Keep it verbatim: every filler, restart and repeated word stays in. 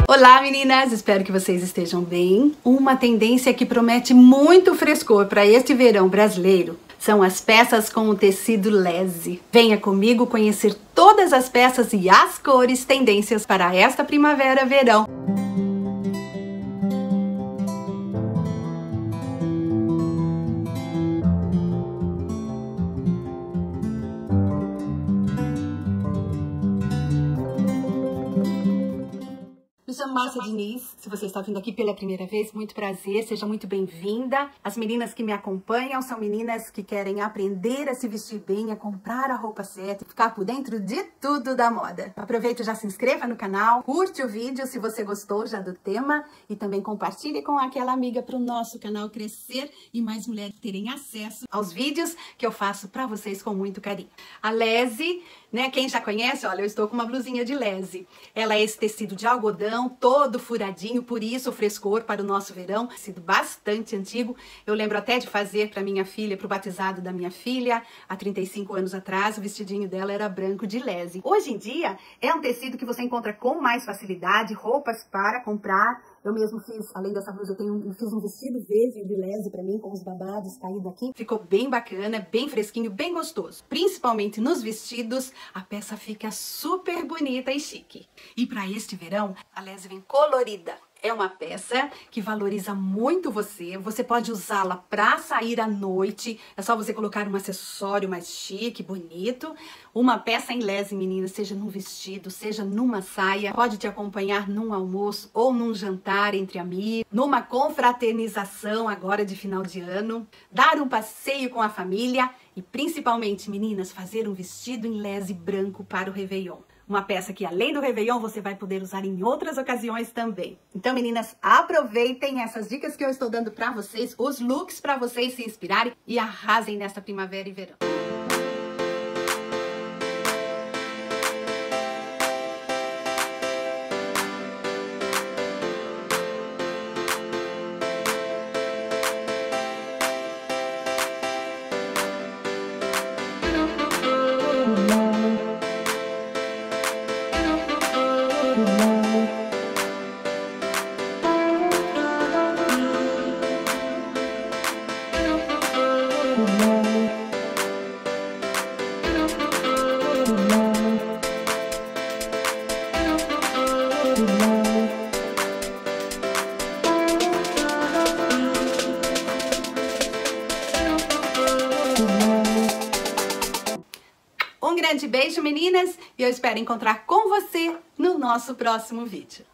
Olá meninas, espero que vocês estejam bem. Uma tendência que promete muito frescor para este verão brasileiro são as peças com o tecido lese. Venha comigo conhecer todas as peças e as cores tendências para esta primavera-verão. Me chamo Márcia Diniz, se você está vindo aqui pela primeira vez, muito prazer, seja muito bem-vinda. As meninas que me acompanham são meninas que querem aprender a se vestir bem, a comprar a roupa certa e ficar por dentro de tudo da moda. Aproveita e já se inscreva no canal, curte o vídeo se você gostou já do tema e também compartilhe com aquela amiga para o nosso canal crescer e mais mulheres terem acesso aos vídeos que eu faço para vocês com muito carinho. A lese, né, quem já conhece, olha, eu estou com uma blusinha de lese. Ela é esse tecido de algodão, todo furadinho, por isso o frescor para o nosso verão, tecido bastante antigo. Eu lembro até de fazer para minha filha, para o batizado da minha filha, há trinta e cinco anos atrás, o vestidinho dela era branco de lese. Hoje em dia, é um tecido que você encontra com mais facilidade, roupas para comprar. Eu mesmo fiz, além dessa blusa, eu, tenho, eu fiz um vestido verde de lese pra mim, com os babados caídos aqui. Ficou bem bacana, bem fresquinho, bem gostoso. Principalmente nos vestidos, a peça fica super bonita e chique. E para este verão, a lese vem colorida. É uma peça que valoriza muito você. Você pode usá-la para sair à noite. É só você colocar um acessório mais chique, bonito. Uma peça em lese, meninas, seja num vestido, seja numa saia. Pode te acompanhar num almoço ou num jantar entre amigos. Numa confraternização agora de final de ano. Dar um passeio com a família. E principalmente, meninas, fazer um vestido em lese branco para o Réveillon. Uma peça que, além do Réveillon, você vai poder usar em outras ocasiões também. Então, meninas, aproveitem essas dicas que eu estou dando para vocês, os looks para vocês se inspirarem e arrasem nesta primavera e verão. Um grande beijo, meninas, e eu espero encontrar com você no nosso próximo vídeo.